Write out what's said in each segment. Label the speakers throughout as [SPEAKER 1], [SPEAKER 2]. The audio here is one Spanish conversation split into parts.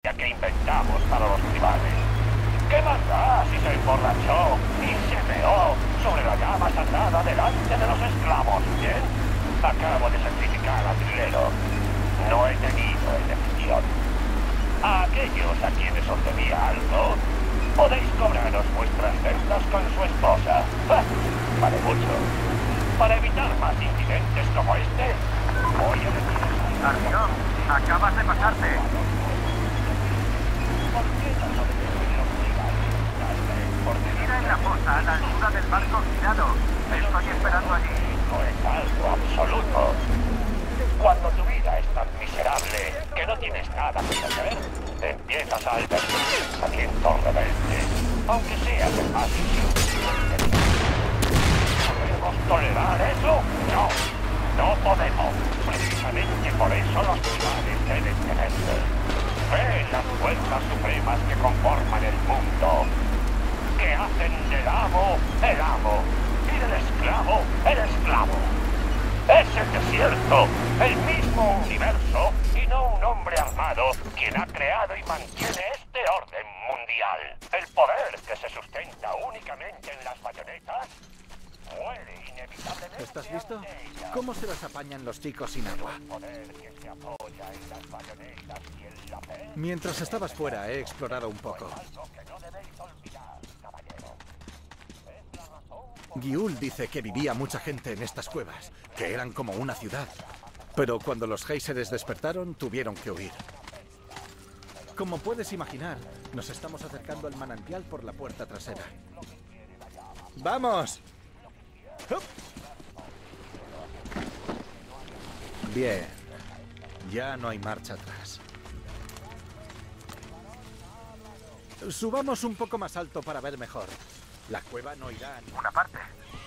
[SPEAKER 1] que inventamos para los tribales. ¿Qué más da si se emborrachó y se meó sobre la llama sagrada delante de los esclavos? Bien, acabo de sacrificar al trilero. No he tenido elección. A aquellos a quienes os debía algo, podéis cobraros vuestras deudas con su esposa. Vale mucho. Para evitar más incidentes como este, voy a decidir...
[SPEAKER 2] Artyom, acabas de pasarte.
[SPEAKER 1] ¿Por qué no sobreviven los tribales? Tal vez porque...
[SPEAKER 2] Mira en la fosa a la altura del barco girado. Estoy esperando allí.
[SPEAKER 1] No es algo absoluto. Cuando tu vida es tan miserable que no tienes nada que hacer, empiezas a albergar pensamientos rebeldes, aunque seas el más insignificante. ¿Podemos tolerar eso? No, no podemos. Precisamente por eso los tribales deben tenerse. Fe en las fuerzas supremas que conforman el mundo, que hacen del amo el amo y del esclavo el esclavo. Es el desierto, el mismo universo, y no un hombre armado quien ha creado y mantiene este orden mundial. El poder que se sustenta únicamente en las bayonetas muere inevitablemente.
[SPEAKER 3] ¿Estás listo?
[SPEAKER 1] ante ellas.
[SPEAKER 3] ¿Cómo se las apañan los chicos sin agua?
[SPEAKER 1] El poder que se apoya en las bayonetas y en la fe
[SPEAKER 3] Mientras estabas fuera, he explorado un poco.
[SPEAKER 1] es algo que no debéis olvidar, caballero. Es la razón por
[SPEAKER 3] Giul dice que vivía mucha gente en estas cuevas, que eran como una ciudad. Pero cuando los géiseres despertaron, tuvieron que huir. Como puedes imaginar, nos estamos acercando al manantial por la puerta trasera. ¡Vamos! ¡Hup! Bien. Ya no hay marcha atrás. Subamos un poco más alto para ver mejor. La cueva no irá a ninguna parte.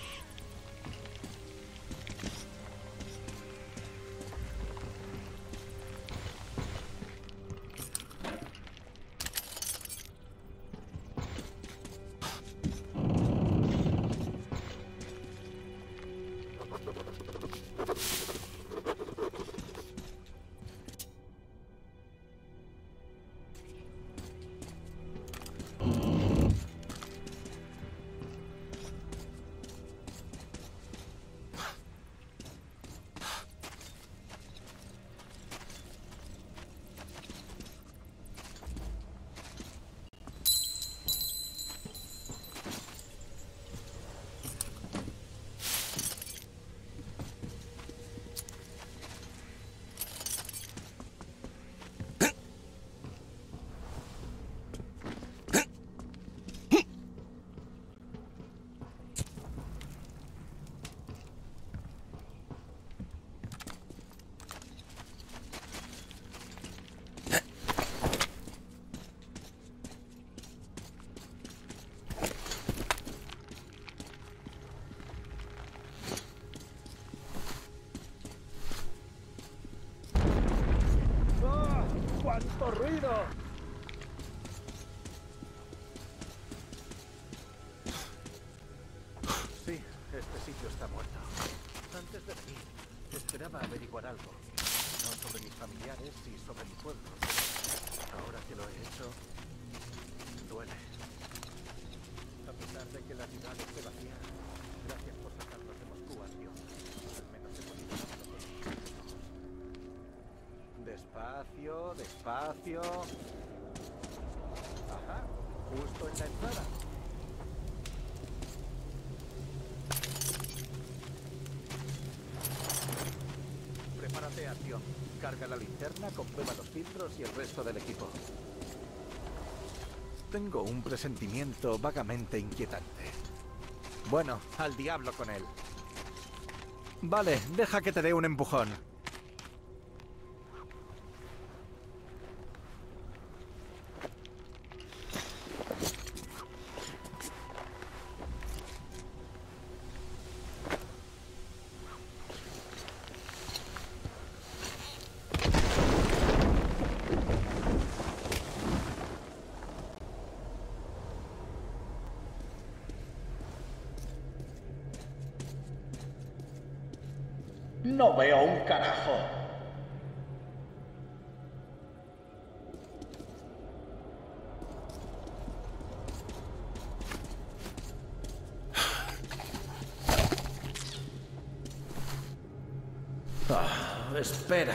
[SPEAKER 3] ¡Cuánto ruido! Sí, este sitio está muerto. Antes de venir, esperaba averiguar algo. No sobre mis familiares y sobre mi pueblo. Ahora que lo he hecho, duele. A pesar de que la ciudad esté vacía, gracias por sacarnos de Moscú, Artyom. Al menos he podido hacerlo con mis ojos. Despacio, despacio. Ajá, justo en la entrada. Prepárate, Artyom. Carga la linterna, comprueba los filtros y el resto del equipo. Tengo un presentimiento vagamente inquietante. Bueno, al diablo con él. Vale, deja que te dé un empujón.
[SPEAKER 4] No veo un carajo.
[SPEAKER 3] Espera.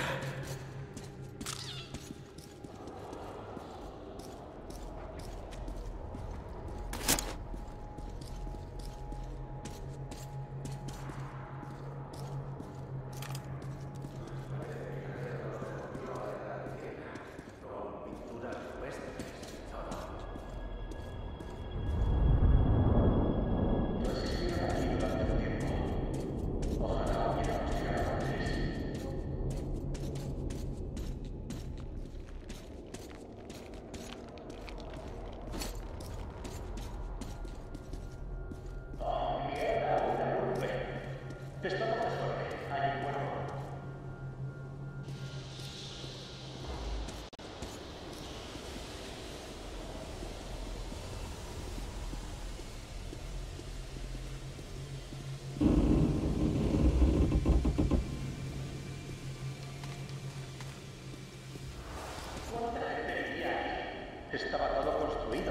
[SPEAKER 4] Estaba todo construido.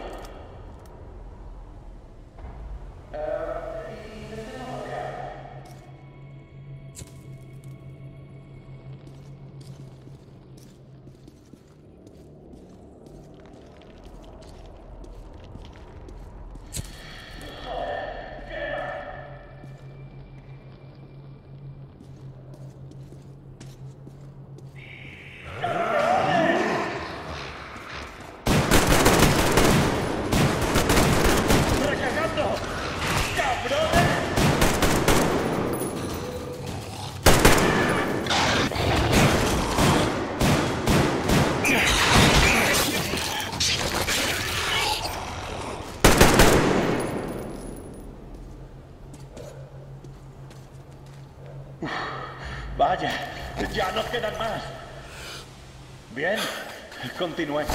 [SPEAKER 4] Vaya, ya no quedan más. Bien, continuemos.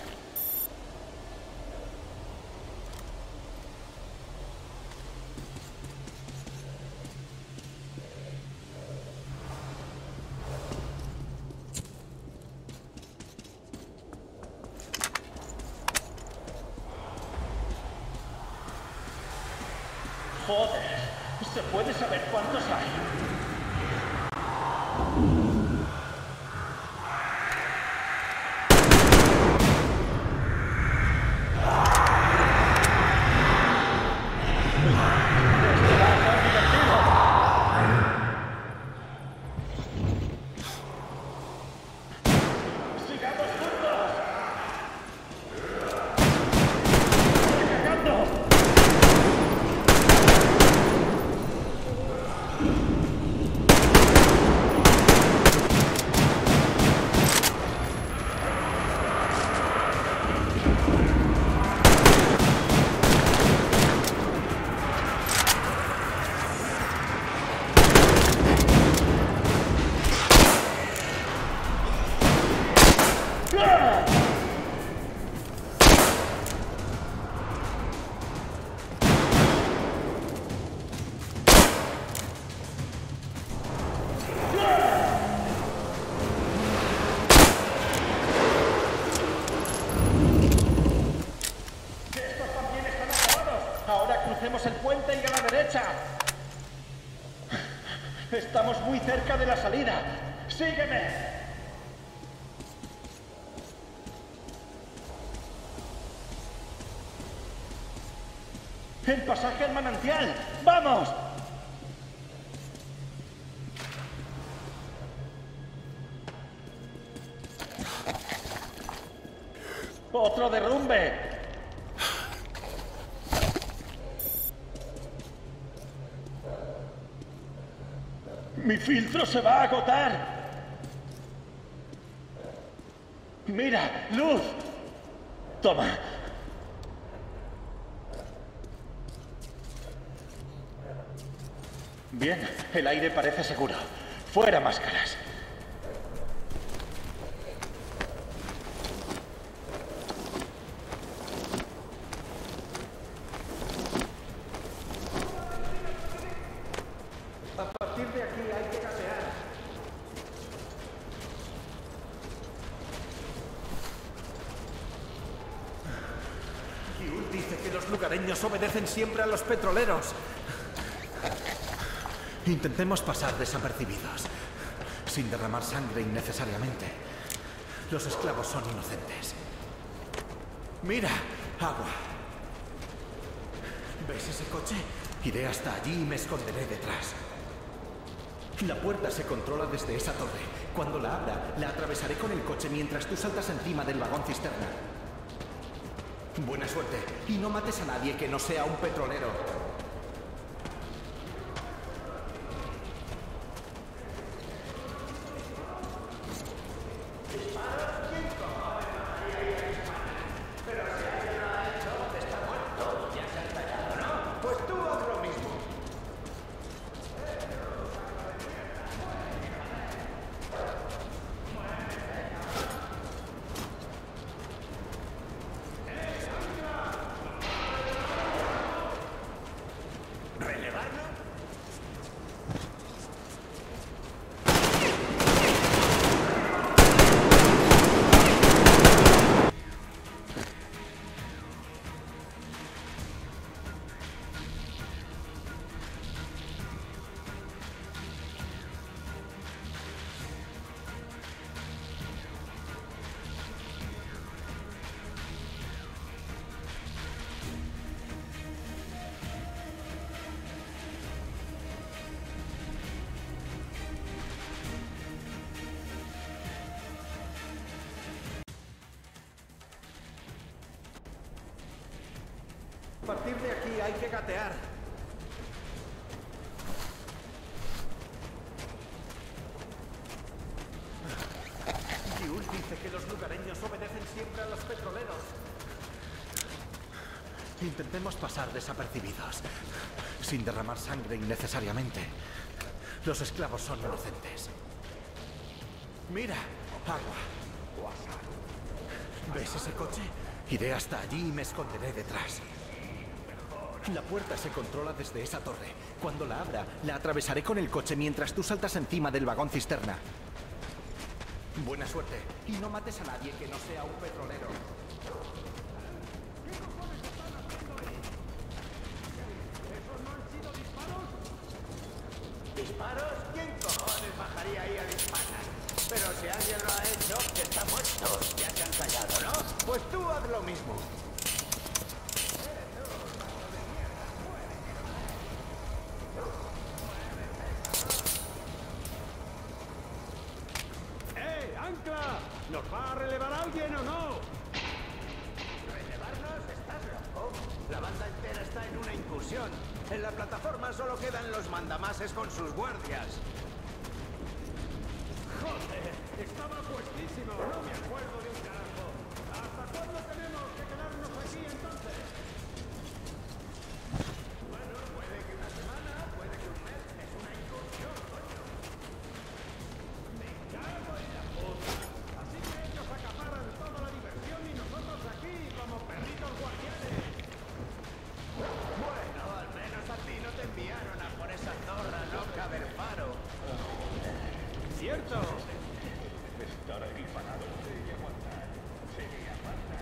[SPEAKER 4] Joder, ¿se puede saber cuántos hay? Crucemos el puente y a la derecha. Estamos muy cerca de la salida. ¡Sígueme! ¡El pasaje al manantial! ¡Vamos! ¡Otro derrumbe! ¡Mi filtro se va a agotar! ¡Mira! ¡Luz! Toma. Bien, el aire parece seguro. ¡Fuera máscaras!
[SPEAKER 3] Dice que los lugareños obedecen siempre a los petroleros. Intentemos pasar desapercibidos. sin derramar sangre innecesariamente. Los esclavos son inocentes. ¡Mira! ¡Agua! ¿Ves ese coche? Iré hasta allí y me esconderé detrás. La puerta se controla desde esa torre. Cuando la abra, la atravesaré con el coche mientras tú saltas encima del vagón cisterna. Buena suerte. Y no mates a nadie que no sea un petrolero. A partir de aquí hay que gatear. Jules dice que los lugareños obedecen siempre a los petroleros. Intentemos pasar desapercibidos, sin derramar sangre innecesariamente. Los esclavos son inocentes. ¡Mira! ¡Agua! ¿Ves ese coche? Iré hasta allí y me esconderé detrás. La puerta se controla desde esa torre. Cuando la abra, la atravesaré con el coche mientras tú saltas encima del vagón cisterna. Buena suerte. Y no mates a nadie que no sea un petrolero.
[SPEAKER 5] ¿Esos no han sido disparos? ¿Disparos? ¿Quién cojones bajaría ahí a disparar? Pero si alguien lo ha hecho, está muerto. Ya se han callado, ¿no? Pues tú haz lo mismo.
[SPEAKER 2] ¡Ancla! ¿Nos va a relevar alguien o no?
[SPEAKER 5] ¿Relevarnos? ¿Estás loco? La banda entera está en una incursión. En la plataforma solo quedan los mandamases con sus guardias.
[SPEAKER 2] ¡Joder! Estaba puestísimo. No me acuerdo de un carajo. ¿Hasta cuándo tenemos que quedarnos aquí entonces?
[SPEAKER 5] Bueno, puede que una semana, puede que un mes. Es una incursión, coño.
[SPEAKER 2] ¡Me cago en la puta! Así que ellos acaparan toda la diversión y nosotros aquí como perritos guardianes.
[SPEAKER 5] Bueno, al menos a ti no te enviaron a por esa zorra, ¿no, Caberfaro?
[SPEAKER 2] ¡Cierto!
[SPEAKER 1] Estar ahí parado y aguantar. Sería falta.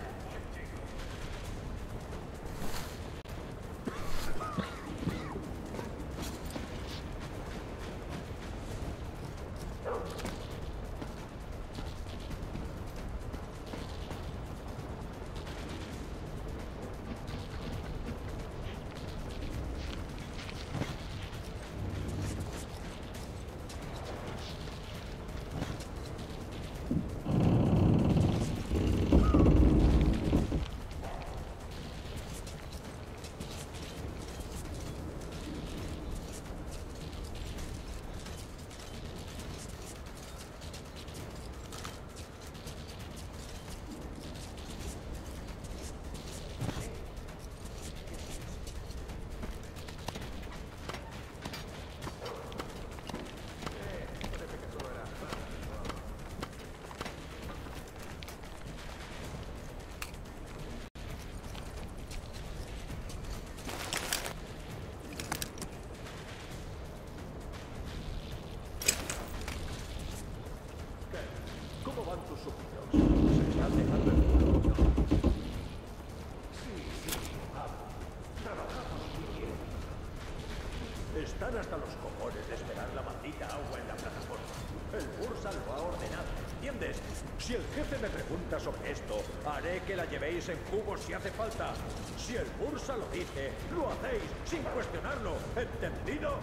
[SPEAKER 3] ¿Cómo van tus súbditos? ¿Se están dejando el culo?
[SPEAKER 2] Sí, vamos. Trabajamos muy bien. Están hasta los cojones de esperar la maldita agua en la plataforma. El puro Ursa lo ha ordenado, ¿entiendes? Si el jefe me pregunta sobre esto, haré que la llevéis en cubos si hace falta. Si el Ursa lo dice, lo hacéis sin cuestionarlo, ¿entendido?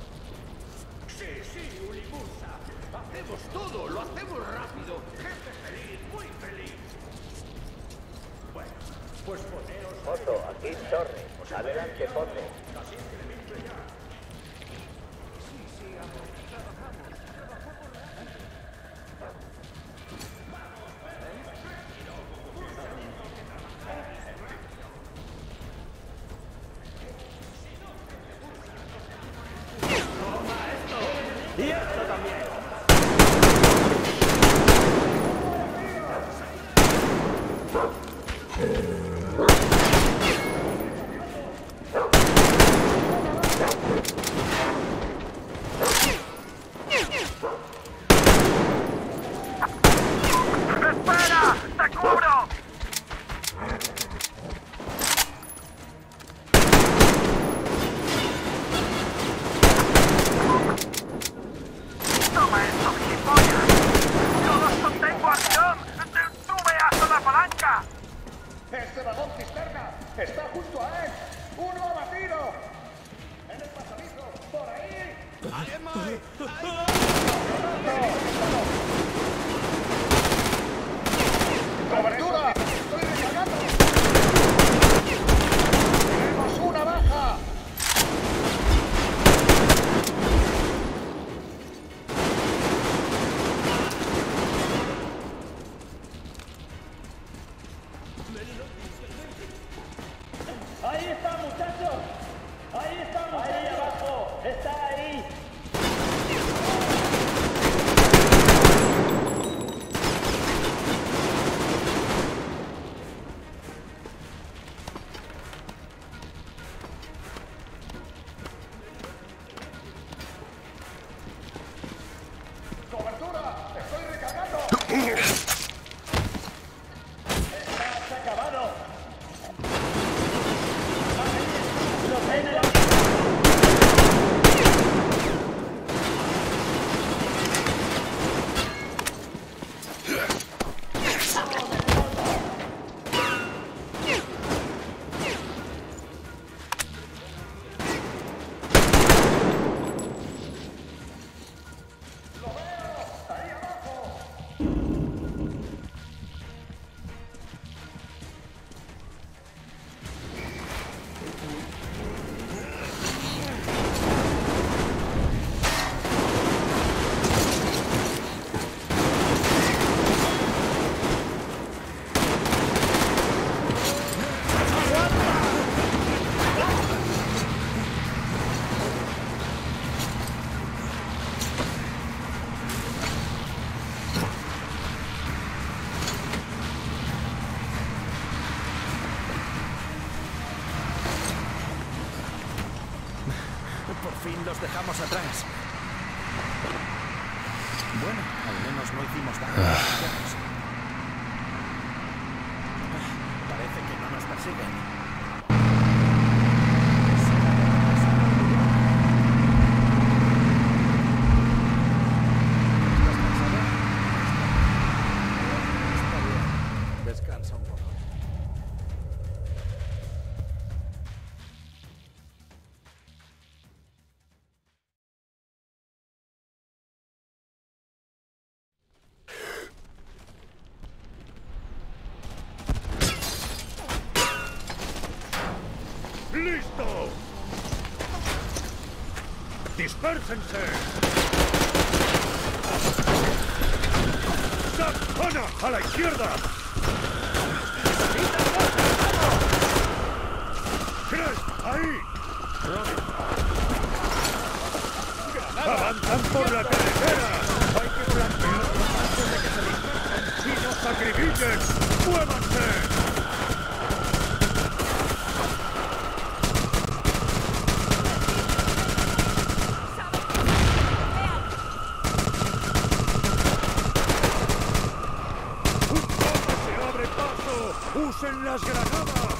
[SPEAKER 2] Sí, Ulimursa. Hacemos todo, lo hacemos rápido. Jefe feliz, muy feliz. Bueno, pues poneos...
[SPEAKER 5] Foto, aquí Torre. Adelante, Foto.
[SPEAKER 2] Así increíble ya.
[SPEAKER 5] Y esto también.
[SPEAKER 1] ¡Espera! ¡Te cubro! ¡Toma esto, gilipollas! ¡Yo los contengo, acción! ¡Tú veas a la palanca!
[SPEAKER 4] ¡Ese vagón cisterna! ¡Está junto a él! ¡Uno abatido! ¡En el pasadizo! ¡Por ahí! ¡Cobertura! ¡Estoy recargando! ¡Tenemos una baja!
[SPEAKER 5] Ahí está, muchachos. Ahí está, muchachos. Ahí abajo. Está ahí.
[SPEAKER 4] ¡Cobertura! ¡Estoy recargando!
[SPEAKER 5] ¡Se ha acabado! ¡Lo tiene!
[SPEAKER 3] Por fin los dejamos atrás. Bueno, al menos no hicimos daño a los villanos. Parece que no nos persiguen. ¿Estás cansado? Está bien. Descansa un poco.
[SPEAKER 2] ¡Listo! ¡Dispérsense! ¡Ana! ¡A la izquierda! ¡Crest! ¡Ahí! ¡Avanzan por la carretera! ¡Hay que flanquearlos antes de que se dispersen y nos sacrifiquen! ¡Muévanse! ¡Usen las granadas!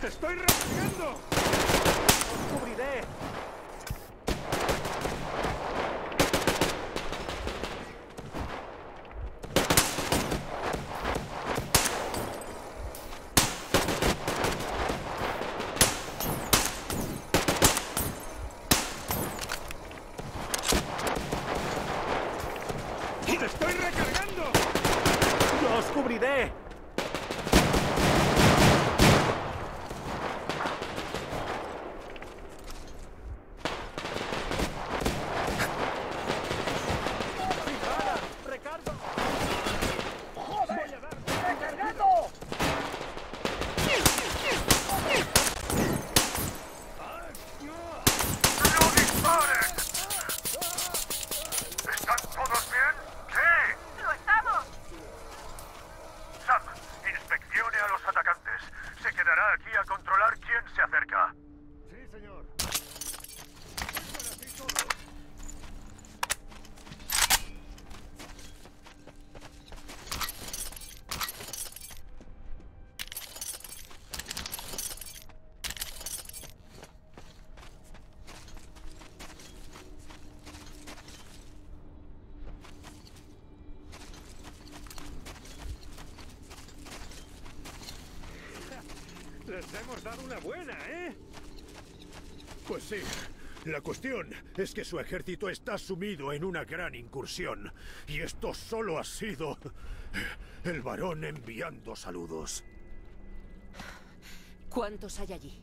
[SPEAKER 2] ¡Estoy recargando!
[SPEAKER 3] ¡Os cubriré!
[SPEAKER 2] ¡Estoy recargando!
[SPEAKER 3] ¡Yo os cubriré! ¡Recargo!
[SPEAKER 4] ¡Joder! ¡Recargando!
[SPEAKER 1] ¡No disparen! ¿Están todos bien? ¿Qué?
[SPEAKER 6] ¡Lo estamos!
[SPEAKER 1] Sam, inspeccione a los atacantes. Se quedará aquí a controlar quién se acerca.
[SPEAKER 2] Sí, señor. Les hemos dado una buena, ¿eh?
[SPEAKER 7] Pues sí. La cuestión es que su ejército está sumido en una gran incursión. Y esto solo ha sido el varón enviando saludos.
[SPEAKER 6] ¿Cuántos hay allí?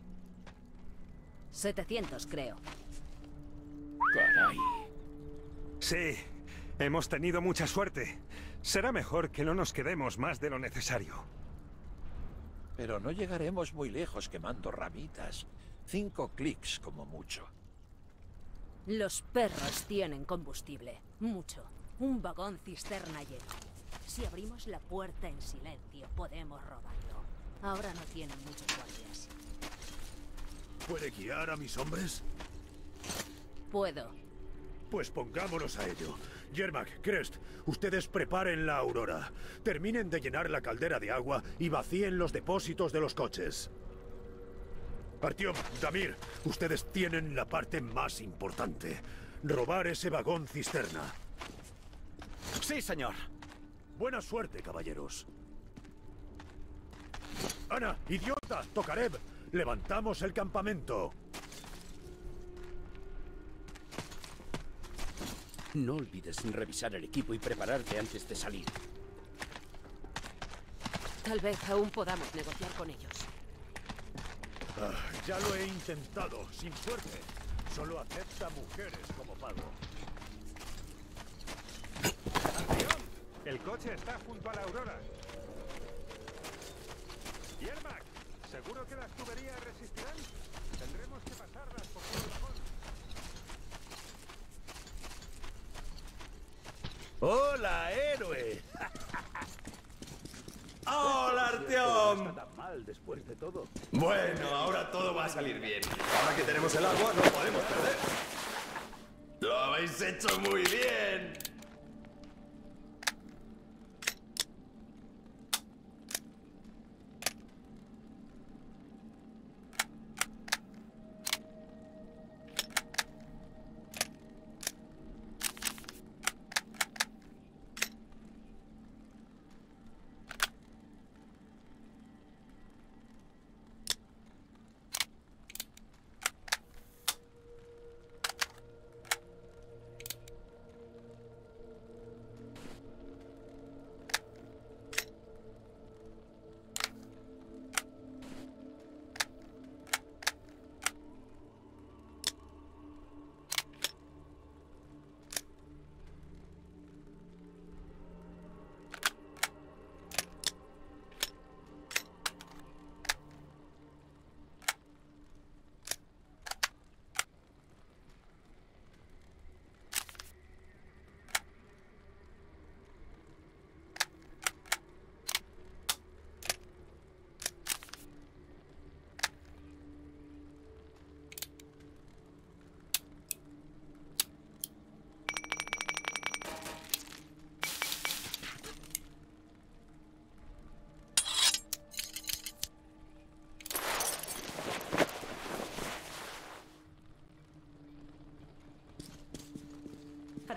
[SPEAKER 6] 700, creo.
[SPEAKER 7] Caray.
[SPEAKER 2] Sí, hemos tenido mucha suerte. Será mejor que no nos quedemos más de lo necesario.
[SPEAKER 8] Pero no llegaremos muy lejos quemando ramitas. 5 clics como mucho.
[SPEAKER 6] Los perros tienen combustible. Mucho. Un vagón cisterna lleno. Si abrimos la puerta en silencio, podemos robarlo. Ahora no tienen muchos guardias.
[SPEAKER 7] ¿Puede guiar a mis hombres?
[SPEAKER 6] Puedo.
[SPEAKER 7] Pues pongámonos a ello. Yermak, Crest, ustedes preparen la Aurora. Terminen de llenar la caldera de agua y vacíen los depósitos de los coches. Artyom, Damir, ustedes tienen la parte más importante. Robar ese vagón cisterna.
[SPEAKER 3] Sí, señor.
[SPEAKER 7] Buena suerte, caballeros. Ana, idiota, Tokarev, levantamos el campamento.
[SPEAKER 9] No olvides revisar el equipo y prepararte antes de salir.
[SPEAKER 6] Tal vez aún podamos negociar con ellos.
[SPEAKER 7] Ya lo he intentado, sin suerte. Solo acepta mujeres como pago.
[SPEAKER 2] ¡Atención! El coche está junto a la Aurora. Yermak, ¿seguro que las tuberías resistirán? Tendremos que pasarlas por todo el vagón.
[SPEAKER 9] ¡Hola, héroe! ¡Hola, Artyom!
[SPEAKER 3] No está tan mal después de todo.
[SPEAKER 9] Bueno, ahora todo va a salir bien. Ahora que tenemos el agua, no podemos perder. ¡Lo habéis hecho muy bien!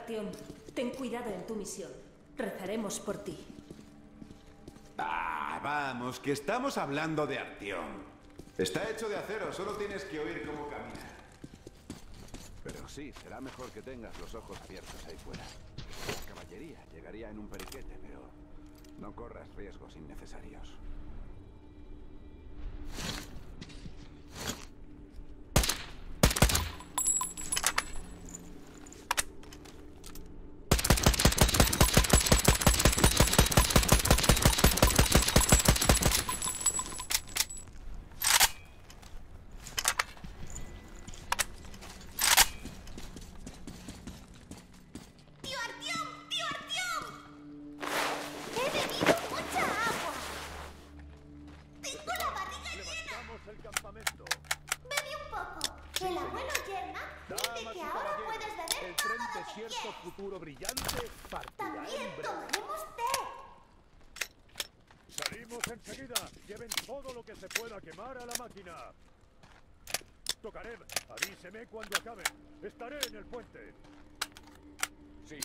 [SPEAKER 10] Artyom, ten cuidado en tu misión. Rezaremos por ti.
[SPEAKER 11] Ah, vamos, que estamos hablando de Artyom. Está hecho de acero, solo tienes que oír cómo camina.
[SPEAKER 3] Pero sí, será mejor que tengas los ojos abiertos ahí fuera. La caballería llegaría en un periquete, pero no corras riesgos innecesarios.
[SPEAKER 2] Futuro brillante partirá.
[SPEAKER 12] También tomaremos té.
[SPEAKER 2] Salimos enseguida. Lleven todo lo que se pueda quemar a la máquina. Tokarev, avíseme cuando acaben. Estaré en el puente.
[SPEAKER 3] Sí.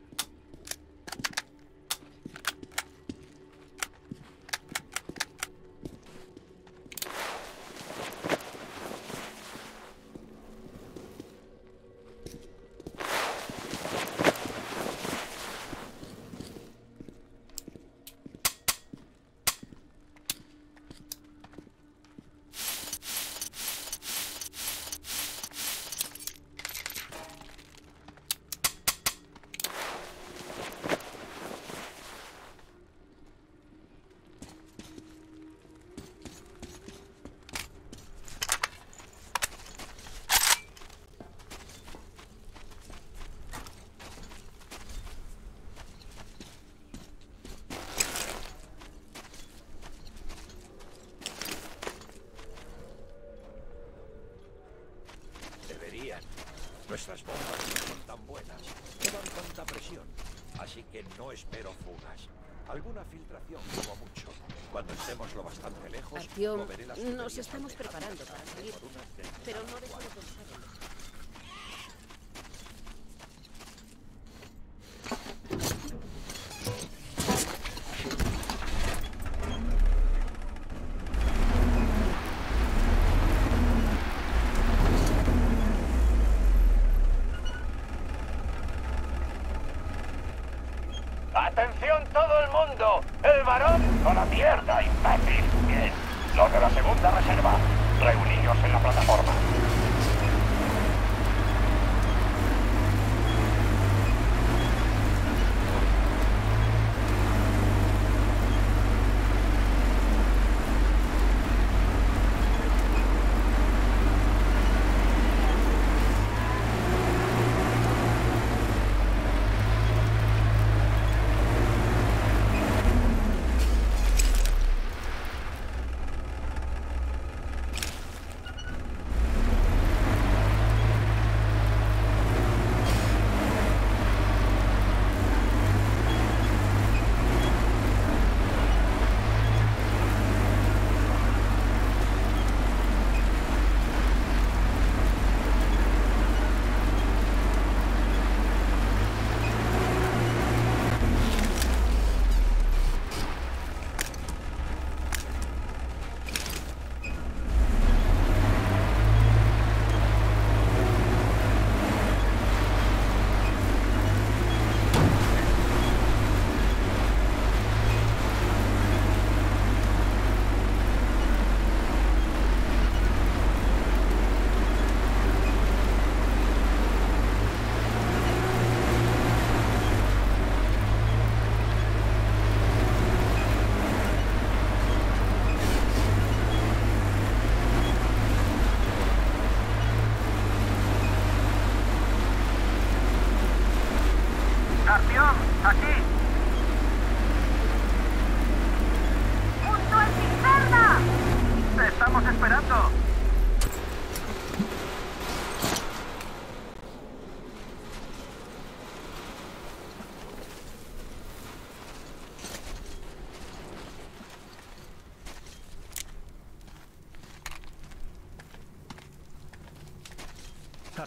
[SPEAKER 8] Nuestras bombas no son tan buenas, no dan tanta presión, así que no espero fugas. Alguna filtración como mucho. Cuando estemos lo bastante lejos,
[SPEAKER 6] Artyom,
[SPEAKER 8] moveré las
[SPEAKER 6] nos estamos preparando para salir, pero no dejo de pensar en esto.
[SPEAKER 1] ¡Atención todo el mundo! ¡El varón con la mierda, imbécil! Bien, los de la segunda reserva, reuníos en la plataforma.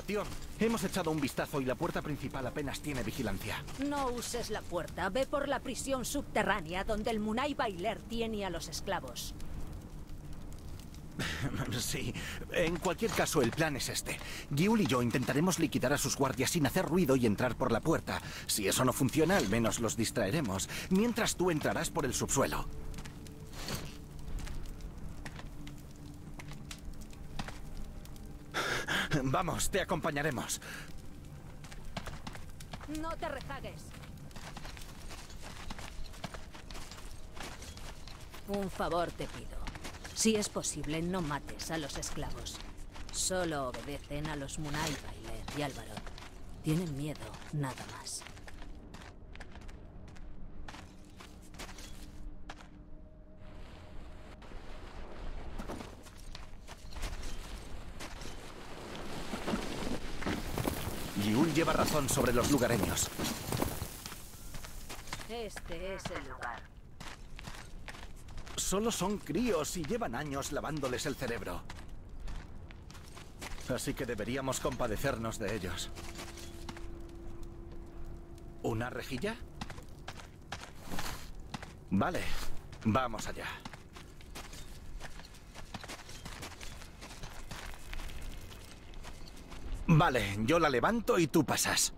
[SPEAKER 3] Artyom, hemos echado un vistazo y la puerta principal apenas tiene vigilancia.
[SPEAKER 6] No uses la puerta. Ve por la prisión subterránea donde el Munai Bailer tiene a los esclavos.
[SPEAKER 3] Sí, en cualquier caso el plan es este. Giul y yo intentaremos liquidar a sus guardias sin hacer ruido y entrar por la puerta. Si eso no funciona, al menos los distraeremos, mientras tú entrarás por el subsuelo. Vamos, te acompañaremos.
[SPEAKER 6] No te rezagues. Un favor te pido. Si es posible, no mates a los esclavos. Solo obedecen a los Munai Bailer y al varón. Tienen miedo, nada más.
[SPEAKER 3] Giul lleva razón sobre los lugareños.
[SPEAKER 6] Este es el lugar.
[SPEAKER 3] Solo son críos y llevan años lavándoles el cerebro. Así que deberíamos compadecernos de ellos. ¿Una rejilla? Vale, vamos allá. Vale, yo la levanto y tú pasas.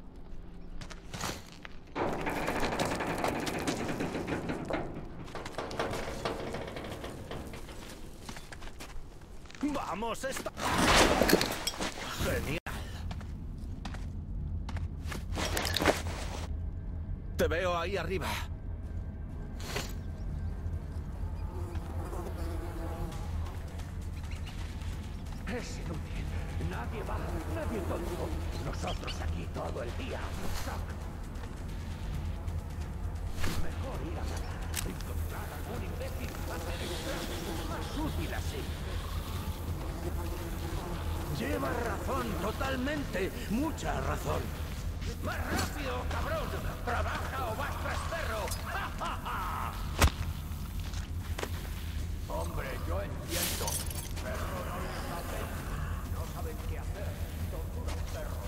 [SPEAKER 3] ¡Vamos, esto! ¡Genial! Te veo ahí arriba.
[SPEAKER 2] Es inútil. Nadie va, nadie tonto. Nosotros aquí todo el día. Mejor ir a matar. Encontrar algún imbécil hacer extra. Más útil así. Lleva razón, totalmente. Mucha razón. ¡Más rápido, cabrón! ¡Trabaja o vas tras perro! ¡Ja, ja, ja! Hombre, yo entiendo. Perro no les hace. No saben qué hacer. Tortura un perro.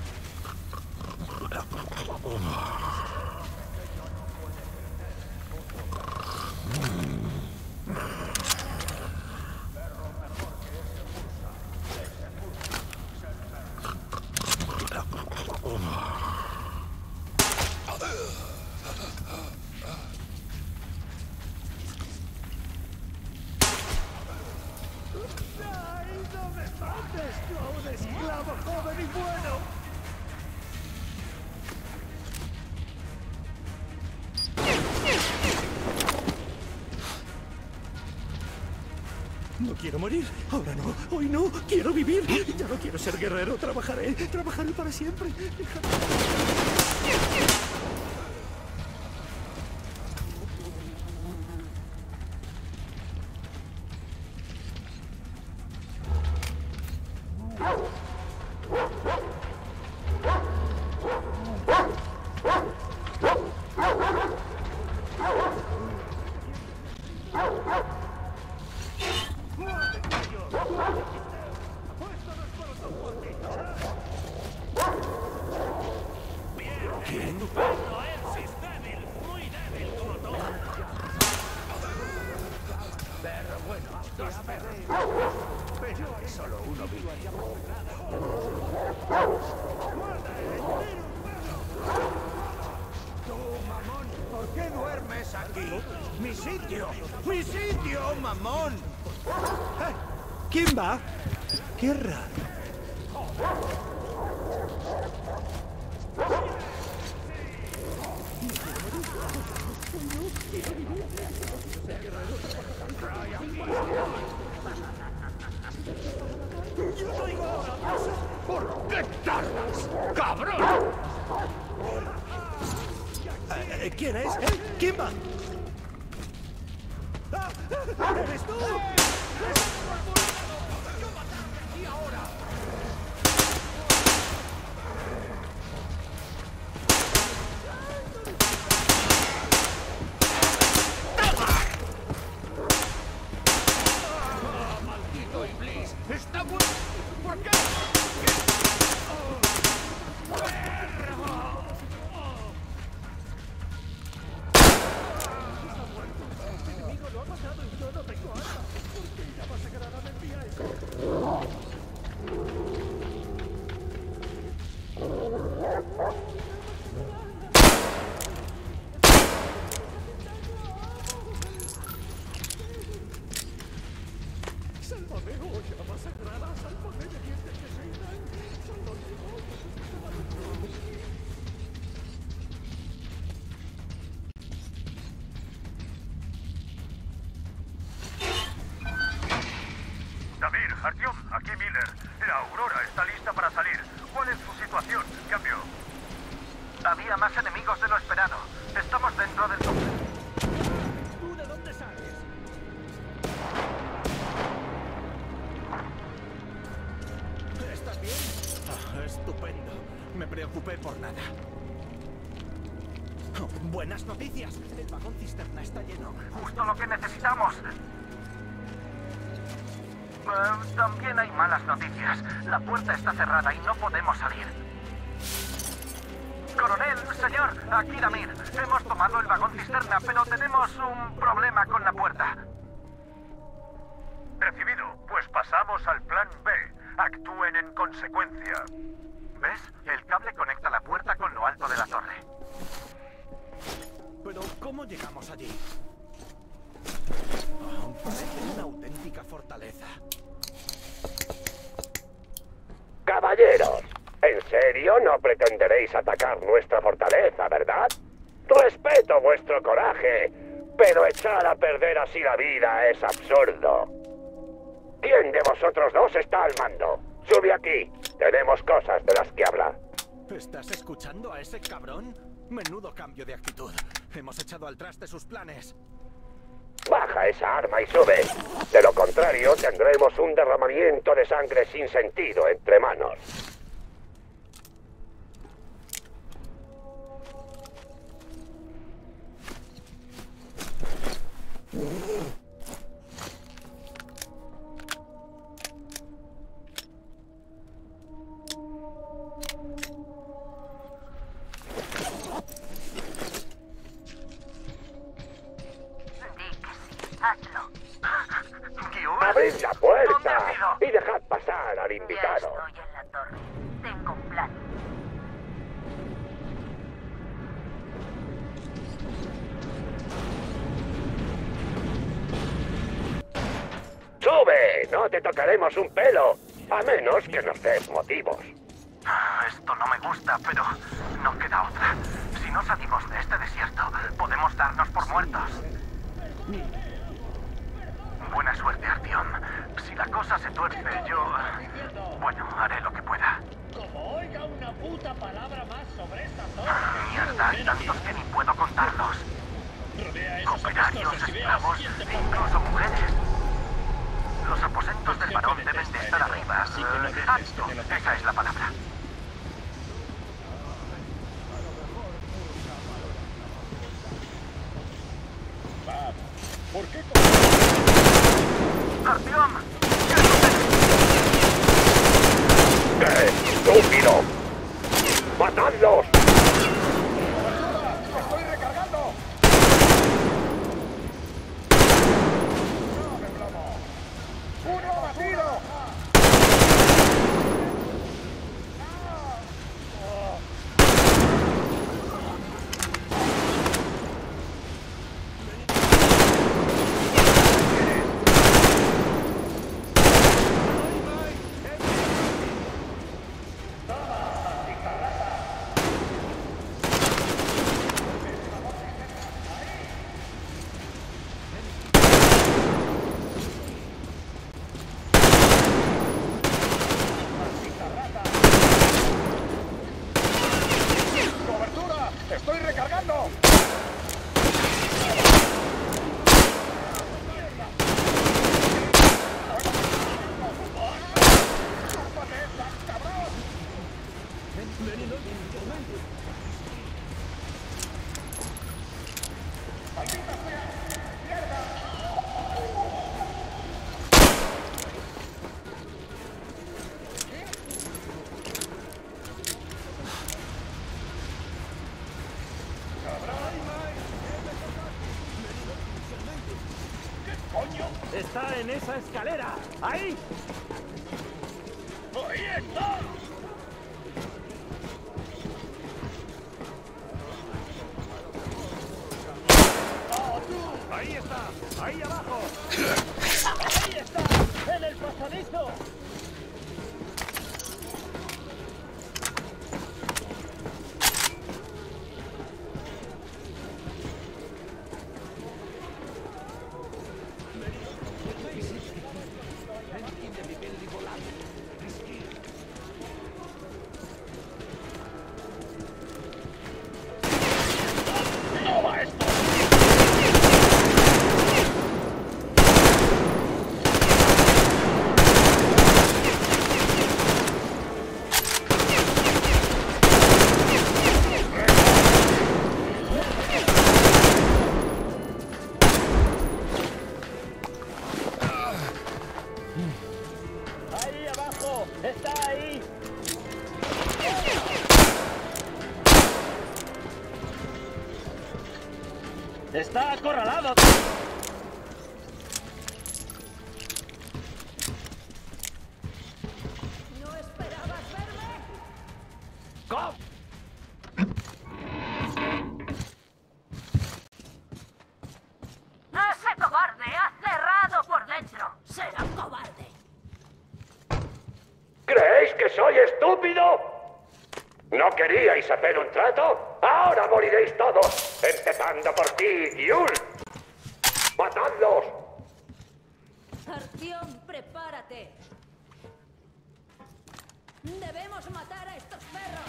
[SPEAKER 13] No quiero morir. Ahora no. Hoy no. Quiero vivir. Ya no quiero ser guerrero. Trabajaré para siempre.
[SPEAKER 2] ¡Mi sitio, mamón!
[SPEAKER 13] ¿Quién va? ¡Qué raro!
[SPEAKER 2] ¿Por qué tardas, cabrón?
[SPEAKER 13] ¿Quién es? ¿Quién va? ¿Eres tú?
[SPEAKER 2] ¿Y ahora? ¡Maldito Iblis! ¡Está muerto! ¿Por qué?
[SPEAKER 13] Llamas sagradas al poder de dientes que se irán. Son los demonios.
[SPEAKER 14] Damir, Artyom, aquí Miller. La Aurora está lista para salir. ¿Cuál es su situación? Cambio.
[SPEAKER 3] Había más enemigos de lo esperado. Estamos dentro del complejo.
[SPEAKER 13] ¿Tú de dónde sales?
[SPEAKER 3] ¿Estás bien?
[SPEAKER 13] Estupendo. Me preocupé por nada. Oh, buenas noticias. El vagón cisterna está lleno.
[SPEAKER 3] Justo lo que necesitamos. También hay malas noticias. La puerta está cerrada y no podemos salir. Coronel, señor, aquí Damir. Hemos tomado el vagón cisterna, pero tenemos un problema con la puerta.
[SPEAKER 14] Recibido. Pues pasamos al plan B. Actúen en consecuencia.
[SPEAKER 3] ¿Ves? El cable conecta la puerta con lo alto de la torre.
[SPEAKER 13] Pero, ¿cómo llegamos allí? Parece una auténtica fortaleza.
[SPEAKER 1] Caballeros, ¿en serio no pretenderéis atacar nuestra fortaleza, verdad? Respeto vuestro coraje, pero echar a perder así la vida es absurdo. ¿Quién de vosotros dos está al mando? Sube aquí. Tenemos cosas de las que hablar.
[SPEAKER 13] ¿Estás escuchando a ese cabrón? Menudo cambio de actitud. Hemos echado al traste sus planes.
[SPEAKER 1] Baja esa arma y sube. De lo contrario, tendremos un derramamiento de sangre sin sentido entre manos.
[SPEAKER 12] Hazlo.
[SPEAKER 1] ¡Abrid la puerta! Y dejad pasar al invitado.
[SPEAKER 12] Ya estoy en la torre. Tengo un plan.
[SPEAKER 1] ¡Sube! No te tocaremos un pelo. A menos que nos des motivos.
[SPEAKER 3] Esto no me gusta, pero no queda otra. Si no salimos de este desierto, podemos darnos por muertos. Buena suerte, Artyom. Si la cosa se tuerce, yo... Bueno, haré lo que pueda.
[SPEAKER 4] Como oiga una puta palabra más sobre esta zona...
[SPEAKER 3] Mierda, hay tantos que ni puedo contarlos. Operarios, esclavos, incluso mujeres. Los aposentos del varón deben de estar arriba. Alto, esa es la palabra.
[SPEAKER 4] ¿Por qué?
[SPEAKER 3] ¡Artyom!
[SPEAKER 1] ¡Qué estúpido! ¡Matadlos!
[SPEAKER 4] ¡Estoy recargando! ¡Uno abatido! ¡Estoy recargando!
[SPEAKER 13] ¡Está en esa escalera! ¡Ahí!
[SPEAKER 4] ¡Ahí está!
[SPEAKER 13] ¡Ahí está! ¡Ahí abajo!
[SPEAKER 5] ¡Ahí está! ¡En el pasadizo! ¡Está acorralado!
[SPEAKER 6] ¿No esperabas verme?
[SPEAKER 5] ¡Cop!
[SPEAKER 12] ¡Ese cobarde ha cerrado por dentro! ¡Será cobarde!
[SPEAKER 1] ¿Creéis que soy estúpido? ¿No queríais hacer un trato? ¡Ahora moriréis todos! Empezando por ti, Yul. ¡Matadlos!
[SPEAKER 6] Artyom, prepárate. Debemos matar a estos perros.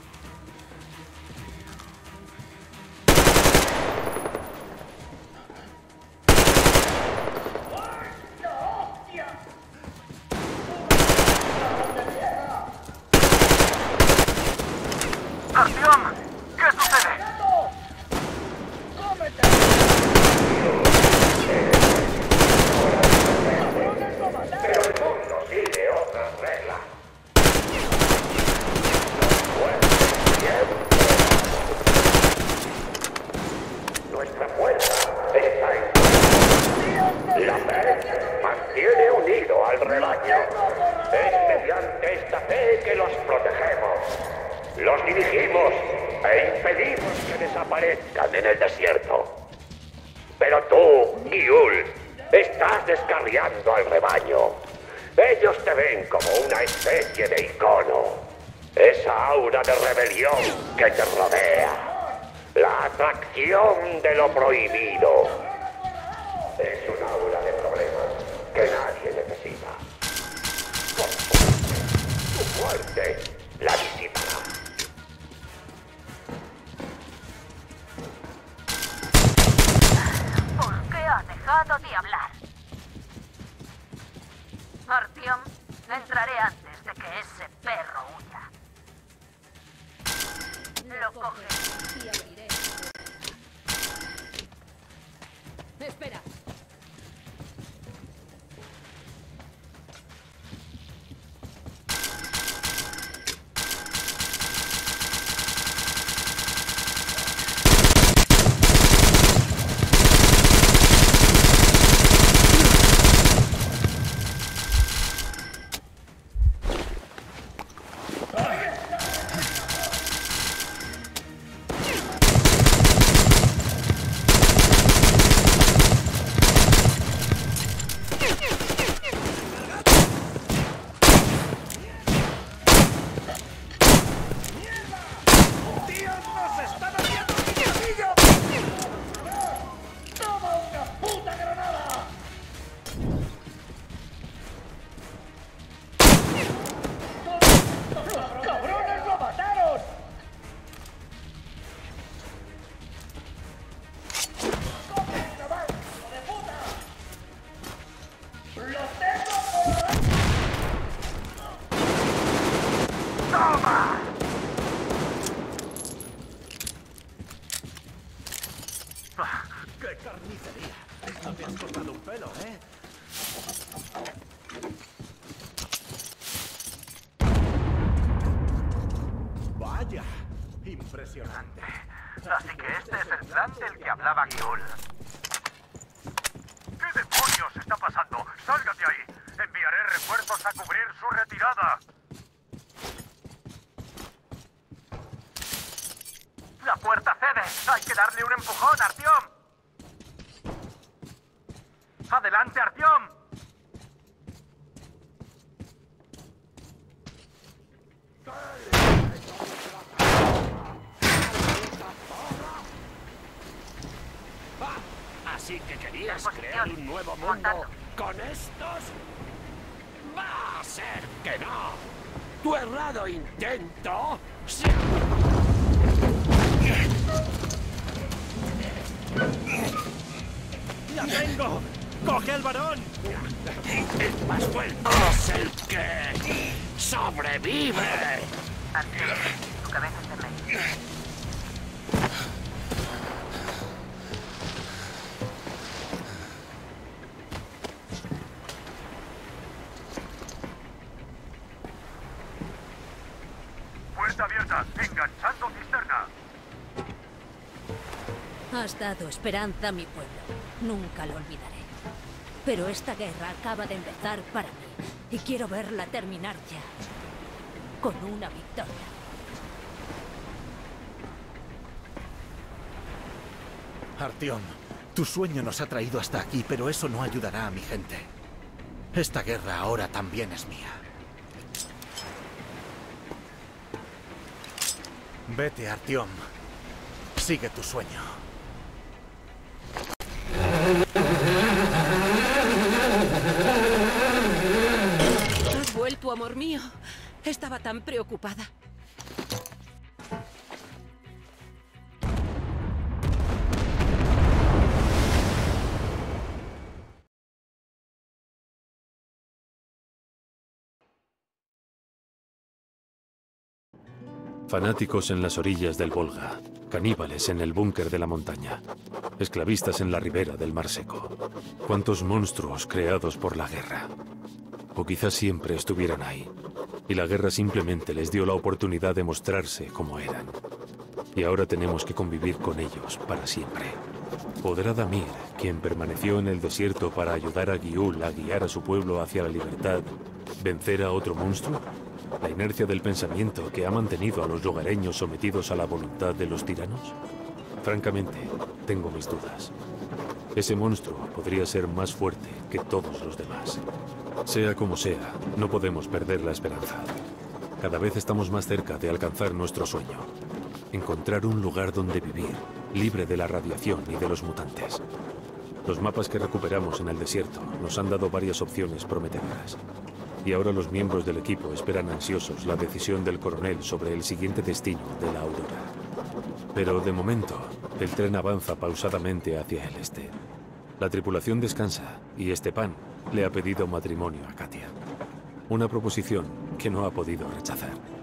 [SPEAKER 14] ¡Artyom! ¿Qué sucede?
[SPEAKER 1] Pero el mundo sigue otras reglas. Nuestra fuerza está en la fe mantiene unido al rebaño. Es mediante esta fe que los protegemos. Los dirigimos e impedimos que desaparezcan en el desierto. Pero tú, Giul, estás descarriando al rebaño. Ellos te ven como una especie de icono. Esa aura de rebelión que te rodea. La atracción de lo prohibido. Es un aura de problemas que nadie necesita. Tu muerte la disipará.
[SPEAKER 12] ¿Por qué ha dejado de hablar? Artyom, entraré antes de que ese perro huya. Lo coges
[SPEAKER 6] y abriré. Espera.
[SPEAKER 13] ¡Qué carnicería! No te has cortado un pelo, ¿eh? ¡Vaya! Impresionante.
[SPEAKER 14] Así que este es el plan del que hablaba Giul. ¿Qué demonios está pasando? ¡Salgan de ahí! Enviaré refuerzos a cubrir su retirada. ¡La puerta cede! ¡Hay que darle un empujón, Artyom! ¡Adelante, Artyom!
[SPEAKER 12] posición.
[SPEAKER 8] ¿Un nuevo mundo
[SPEAKER 12] Montando.
[SPEAKER 8] con estos? ¡Va a ser que no! ¡Tu errado intento!
[SPEAKER 13] ¡La tengo! ¡Coge al varón!
[SPEAKER 8] ¡El más fuerte es el que sobrevive!
[SPEAKER 12] Artyom, tu cabeza está en medio.
[SPEAKER 14] Puerta abierta, enganchando cisterna.
[SPEAKER 6] Has dado esperanza a mi pueblo. Nunca lo olvidaré. Pero esta guerra acaba de empezar para mí. Y quiero verla terminar ya. Con una victoria.
[SPEAKER 13] Artyom, tu sueño nos ha traído hasta aquí, pero eso no ayudará a mi gente. Esta guerra ahora también es mía. Vete, Artyom. Sigue tu sueño.
[SPEAKER 15] ¿Has vuelto, amor mío? Estaba tan preocupada.
[SPEAKER 16] Fanáticos en las orillas del Volga, caníbales en el búnker de la montaña, esclavistas en la ribera del Mar Seco. ¿Cuántos monstruos creados por la guerra? O quizás siempre estuvieran ahí, y la guerra simplemente les dio la oportunidad de mostrarse como eran. Y ahora tenemos que convivir con ellos para siempre. ¿Podrá Damir, quien permaneció en el desierto para ayudar a Giul a guiar a su pueblo hacia la libertad, vencer a otro monstruo? ¿La inercia del pensamiento que ha mantenido a los lugareños sometidos a la voluntad de los tiranos? Francamente, tengo mis dudas. Ese monstruo podría ser más fuerte que todos los demás. Sea como sea, no podemos perder la esperanza. Cada vez estamos más cerca de alcanzar nuestro sueño. Encontrar un lugar donde vivir, libre de la radiación y de los mutantes. Los mapas que recuperamos en el desierto nos han dado varias opciones prometedoras. Y ahora los miembros del equipo esperan ansiosos la decisión del coronel sobre el siguiente destino de la Aurora. Pero de momento, el tren avanza pausadamente hacia el este. La tripulación descansa y Stepan le ha pedido matrimonio a Katia. Una proposición que no ha podido rechazar.